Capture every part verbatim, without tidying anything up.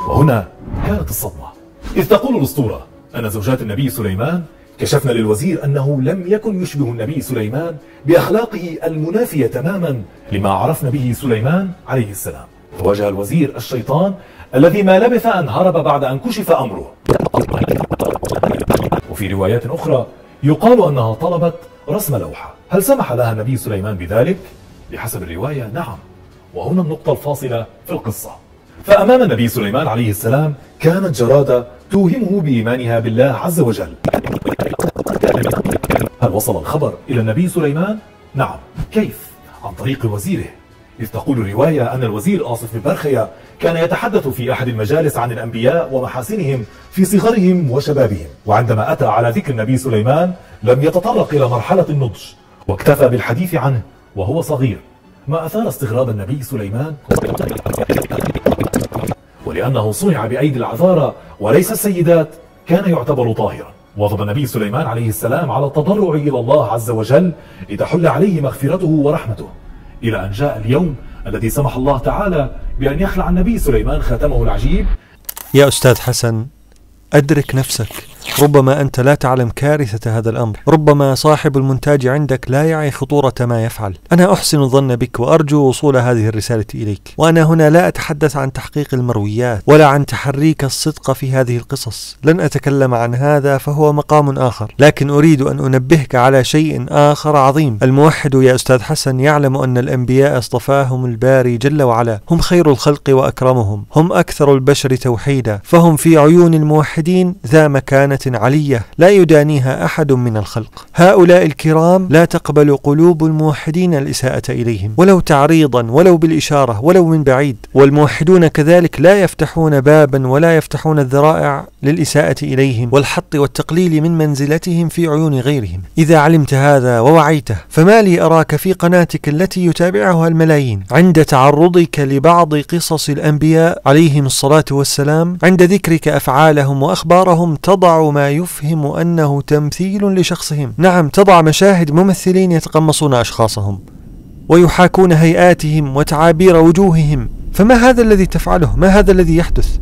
وهنا كانت الصدمة، إذ تقول الأسطورة أن زوجات النبي سليمان كشفن للوزير أنه لم يكن يشبه النبي سليمان بأخلاقه المنافية تماما لما عرفنا به سليمان عليه السلام. فواجه الوزير الشيطان الذي ما لبث أن هرب بعد أن كشف أمره. وفي روايات أخرى يقال أنها طلبت رسم لوحة. هل سمح لها النبي سليمان بذلك؟ بحسب الرواية نعم. وهنا النقطة الفاصلة في القصة. فأمام النبي سليمان عليه السلام كانت جرادة توهمه بإيمانها بالله عز وجل. هل وصل الخبر إلى النبي سليمان؟ نعم. كيف؟ عن طريق وزيره، إذ تقول الرواية أن الوزير آصف بن برخية كان يتحدث في أحد المجالس عن الأنبياء ومحاسنهم في صغرهم وشبابهم، وعندما أتى على ذكر النبي سليمان لم يتطرق إلى مرحلة النضج، واكتفى بالحديث عنه وهو صغير، ما أثار استغراب النبي سليمان. ولأنه صنع بأيدي العذارى وليس السيدات كان يعتبر طاهرا. واظب النبي سليمان عليه السلام على التضرع إلى الله عز وجل لتحل عليه مغفرته ورحمته، إلى أن جاء اليوم الذي سمح الله تعالى بأن يخلع النبي سليمان خاتمه العجيب. يا أستاذ حسن، أدرك نفسك، ربما أنت لا تعلم كارثة هذا الأمر، ربما صاحب المونتاج عندك لا يعي خطورة ما يفعل. أنا أحسن الظن بك وأرجو وصول هذه الرسالة إليك، وأنا هنا لا أتحدث عن تحقيق المرويات ولا عن تحريك الصدق في هذه القصص، لن أتكلم عن هذا فهو مقام آخر، لكن أريد أن أنبهك على شيء آخر عظيم. الموحد يا أستاذ حسن يعلم أن الأنبياء اصطفاهم الباري جل وعلا، هم خير الخلق وأكرمهم، هم أكثر البشر توحيدا، فهم في عيون الموحدين ذا مكانة علية لا يدانيها أحد من الخلق. هؤلاء الكرام لا تقبل قلوب الموحدين الإساءة إليهم، ولو تعريضا ولو بالإشارة ولو من بعيد، والموحدون كذلك لا يفتحون بابا ولا يفتحون الذرائع للإساءة إليهم والحط والتقليل من منزلتهم في عيون غيرهم. إذا علمت هذا ووعيته فما لي أراك في قناتك التي يتابعها الملايين عند تعرضك لبعض قصص الأنبياء عليهم الصلاة والسلام، عند ذكرك أفعالهم وأخبارهم تضع ما يفهم أنه تمثيل لشخصهم. نعم، تضع مشاهد ممثلين يتقمصون أشخاصهم ويحاكون هيئاتهم وتعابير وجوههم. فما هذا الذي تفعله؟ ما هذا الذي يحدث؟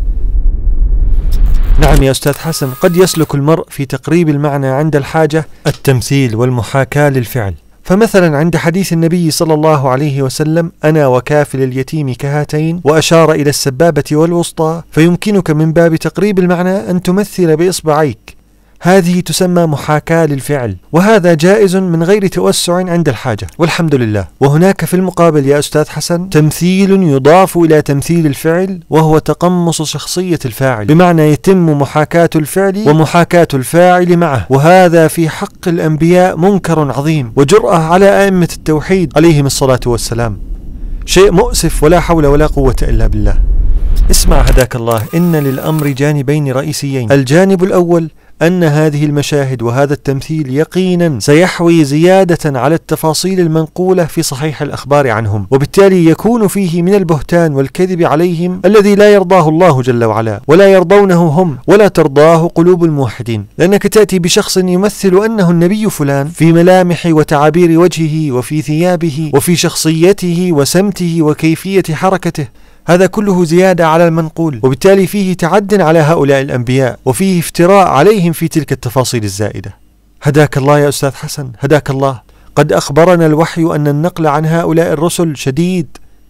نعم يا أستاذ حسن، قد يسلك المرء في تقريب المعنى عند الحاجة التمثيل والمحاكاة للفعل. فمثلا عند حديث النبي صلى الله عليه وسلم أنا وكافل اليتيم كهاتين، وأشار إلى السبابة والوسطى، فيمكنك من باب تقريب المعنى أن تمثل بإصبعيك، هذه تسمى محاكاة للفعل، وهذا جائز من غير توسع عند الحاجة والحمد لله. وهناك في المقابل يا أستاذ حسن تمثيل يضاف إلى تمثيل الفعل، وهو تقمص شخصية الفاعل، بمعنى يتم محاكاة الفعل ومحاكاة الفاعل معه، وهذا في حق الأنبياء منكر عظيم وجرأة على أئمة التوحيد عليهم الصلاة والسلام، شيء مؤسف ولا حول ولا قوة إلا بالله. اسمع هداك الله، إن للأمر جانبين رئيسيين. الجانب الأول أن هذه المشاهد وهذا التمثيل يقينا سيحوي زيادة على التفاصيل المنقولة في صحيح الأخبار عنهم، وبالتالي يكون فيه من البهتان والكذب عليهم الذي لا يرضاه الله جل وعلا ولا يرضونه هم ولا ترضاه قلوب الموحدين. لأنك تأتي بشخص يمثل أنه النبي فلان في ملامح وتعابير وجهه وفي ثيابه وفي شخصيته وسمته وكيفية حركته، هذا كله زيادة على المنقول، وبالتالي فيه تعد على هؤلاء الأنبياء وفيه افتراء عليهم في تلك التفاصيل الزائدة. هداك الله يا أستاذ حسن، هداك الله. قد أخبرنا الوحي أن النقل عن هؤلاء الرسل شديد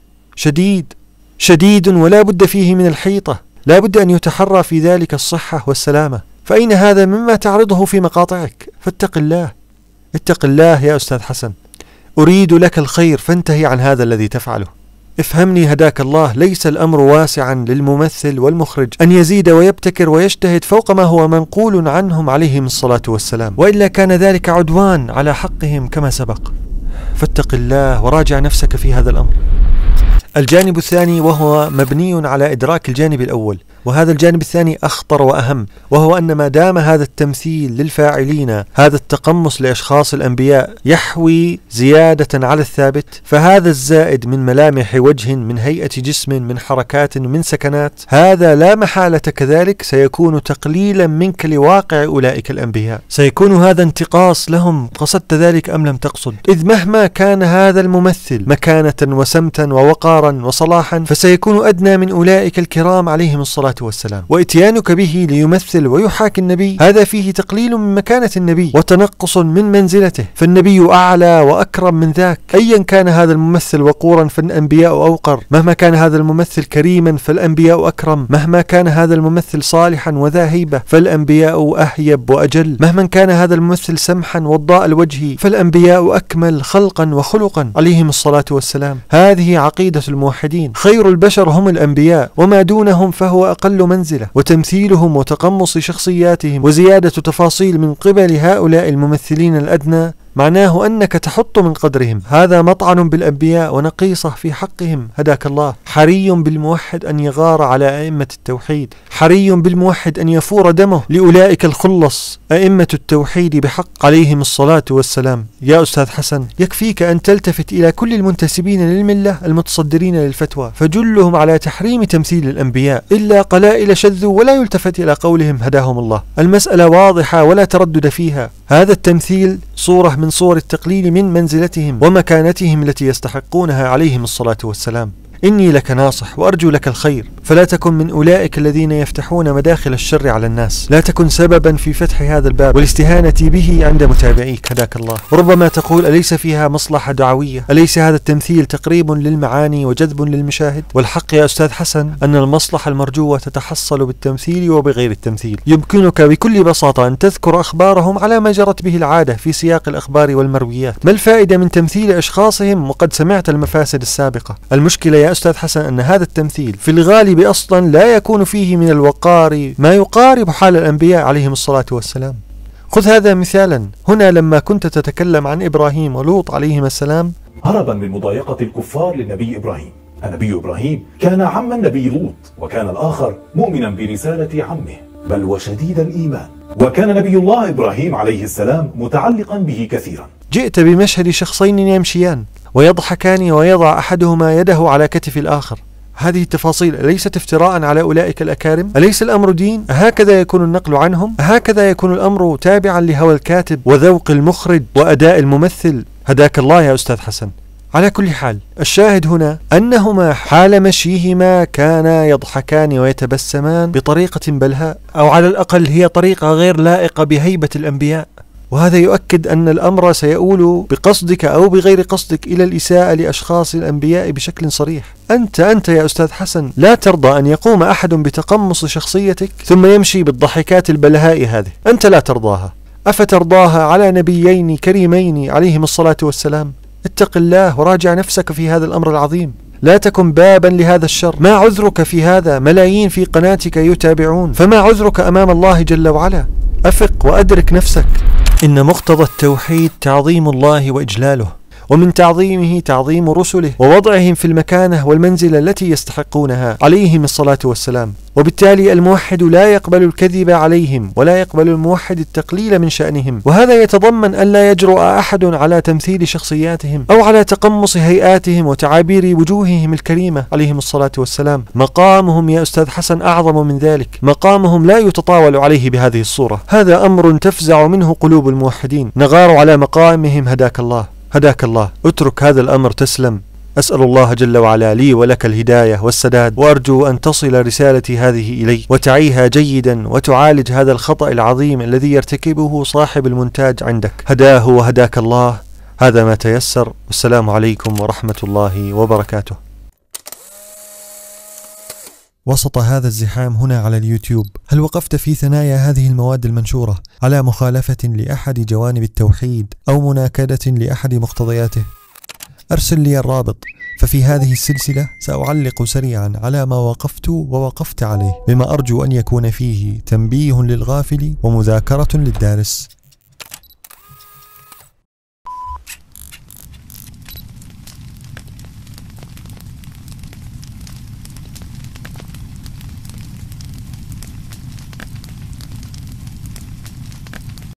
شديد شديد ولا بد فيه من الحيطة، لا بد أن يتحرى في ذلك الصحة والسلامة. فأين هذا مما تعرضه في مقاطعك؟ فاتق الله، اتق الله يا أستاذ حسن، أريد لك الخير فانتهي عن هذا الذي تفعله. افهمني هداك الله، ليس الأمر واسعا للممثل والمخرج أن يزيد ويبتكر ويجتهد فوق ما هو منقول عنهم عليهم الصلاة والسلام، وإلا كان ذلك عدوان على حقهم كما سبق. فاتق الله وراجع نفسك في هذا الأمر. الجانب الثاني وهو مبني على إدراك الجانب الأول، وهذا الجانب الثاني أخطر وأهم، وهو أن ما دام هذا التمثيل للفاعلين، هذا التقمص لأشخاص الأنبياء يحوي زيادة على الثابت، فهذا الزائد من ملامح وجه، من هيئة جسم، من حركات، من سكنات، هذا لا محالة كذلك سيكون تقليلا منك لواقع أولئك الأنبياء، سيكون هذا انتقاص لهم، قصدت ذلك أم لم تقصد؟ إذ مهما كان هذا الممثل مكانة وسمتا ووقارا وصلاحا فسيكون أدنى من أولئك الكرام عليهم الصلاة الصلاة والسلام. وإتيانك به ليمثل ويحاكي النبي هذا فيه تقليل من مكانة النبي وتنقص من منزلته، فالنبي أعلى وأكرم من ذاك. أيا كان هذا الممثل وقورا فالأنبياء أوقر، مهما كان هذا الممثل كريما فالأنبياء أكرم، مهما كان هذا الممثل صالحا وذا هيبة فالأنبياء أهيب وأجل، مهما كان هذا الممثل سمحا وضاء الوجه فالأنبياء أكمل خلقا وخلقا عليهم الصلاة والسلام. هذه عقيدة الموحدين، خير البشر هم الأنبياء وما دونهم فهو أقل منزلة، وتمثيلهم وتقمص شخصياتهم وزيادة تفاصيل من قبل هؤلاء الممثلين الأدنى معناه أنك تحط من قدرهم. هذا مطعن بالأنبياء ونقيصة في حقهم. هداك الله. حري بالموحد أن يغار على أئمة التوحيد، حري بالموحد أن يفور دمه لأولئك الخلص أئمة التوحيد بحق عليهم الصلاة والسلام. يا أستاذ حسن، يكفيك أن تلتفت إلى كل المنتسبين للملة المتصدرين للفتوى، فجلهم على تحريم تمثيل الأنبياء، إلا قلائل شذوا ولا يلتفت إلى قولهم هداهم الله. المسألة واضحة ولا تردد فيها. هذا التمثيل صورة من صور التقليل من منزلتهم ومكانتهم التي يستحقونها عليهم الصلاة والسلام. إني لك ناصح وأرجو لك الخير، فلا تكن من أولئك الذين يفتحون مداخل الشر على الناس، لا تكن سببا في فتح هذا الباب والاستهانة به عند متابعيك. هداك الله. وربما تقول أليس فيها مصلحة دعوية؟ أليس هذا التمثيل تقريب للمعاني وجذب للمشاهد؟ والحق يا أستاذ حسن أن المصلحة المرجوة تتحصل بالتمثيل وبغير التمثيل. يمكنك بكل بساطة أن تذكر أخبارهم على ما جرت به العادة في سياق الأخبار والمرويات. ما الفائدة من تمثيل أشخاصهم وقد سمعت المفاسد السابقة؟ المشكلة يا أستاذ حسن أن هذا التمثيل في الغالب أصلا لا يكون فيه من الوقار ما يقارب حال الأنبياء عليهم الصلاة والسلام. خذ هذا مثالا. هنا لما كنت تتكلم عن إبراهيم ولوط عليهما السلام، هربا من مضايقة الكفار للنبي إبراهيم. النبي إبراهيم كان عم النبي لوط، وكان الآخر مؤمنا برسالة عمه بل وشديد الإيمان، وكان نبي الله إبراهيم عليه السلام متعلقا به كثيرا. جئت بمشهد شخصين يمشيان ويضحكان ويضع أحدهما يده على كتف الآخر. هذه التفاصيل ليست افتراء على أولئك الأكارم؟ أليس الأمر دين؟ هكذا يكون النقل عنهم؟ هكذا يكون الأمر تابعا لهوى الكاتب وذوق المخرج وأداء الممثل؟ هداك الله يا أستاذ حسن. على كل حال، الشاهد هنا أنهما حال مشيهما كانا يضحكان ويتبسمان بطريقة بلهاء، أو على الأقل هي طريقة غير لائقة بهيبة الأنبياء، وهذا يؤكد أن الأمر سيؤول بقصدك أو بغير قصدك إلى الإساءة لأشخاص الأنبياء بشكل صريح. أنت أنت يا أستاذ حسن لا ترضى أن يقوم أحد بتقمص شخصيتك ثم يمشي بالضحكات البلهاء هذه. أنت لا ترضاها. أفترضاها على نبيين كريمين عليهم الصلاة والسلام؟ اتق الله وراجع نفسك في هذا الأمر العظيم. لا تكن بابا لهذا الشر. ما عذرك في هذا؟ ملايين في قناتك يتابعون، فما عذرك أمام الله جل وعلا؟ أفق وأدرك نفسك. إن مقتضى التوحيد تعظيم الله وإجلاله، ومن تعظيمه تعظيم رسله ووضعهم في المكانة والمنزلة التي يستحقونها عليهم الصلاة والسلام. وبالتالي الموحد لا يقبل الكذب عليهم، ولا يقبل الموحد التقليل من شأنهم، وهذا يتضمن أن لا يجرؤ أحد على تمثيل شخصياتهم أو على تقمص هيئاتهم وتعابير وجوههم الكريمة عليهم الصلاة والسلام. مقامهم يا أستاذ حسن أعظم من ذلك. مقامهم لا يتطاول عليه بهذه الصورة. هذا أمر تفزع منه قلوب الموحدين. نغار على مقامهم. هداك الله. هداك الله. اترك هذا الأمر تسلم. أسأل الله جل وعلا لي ولك الهداية والسداد، وأرجو أن تصل رسالتي هذه إلي وتعيها جيدا وتعالج هذا الخطأ العظيم الذي يرتكبه صاحب المونتاج عندك. هداه وهداك الله. هذا ما تيسر، والسلام عليكم ورحمة الله وبركاته. وسط هذا الزحام هنا على اليوتيوب، هل وقفت في ثنايا هذه المواد المنشورة على مخالفة لأحد جوانب التوحيد أو مناكدة لأحد مقتضياته؟ أرسل لي الرابط، ففي هذه السلسلة سأعلق سريعا على ما وقفت ووقفت عليه، بما أرجو أن يكون فيه تنبيه للغافل ومذاكرة للدارس.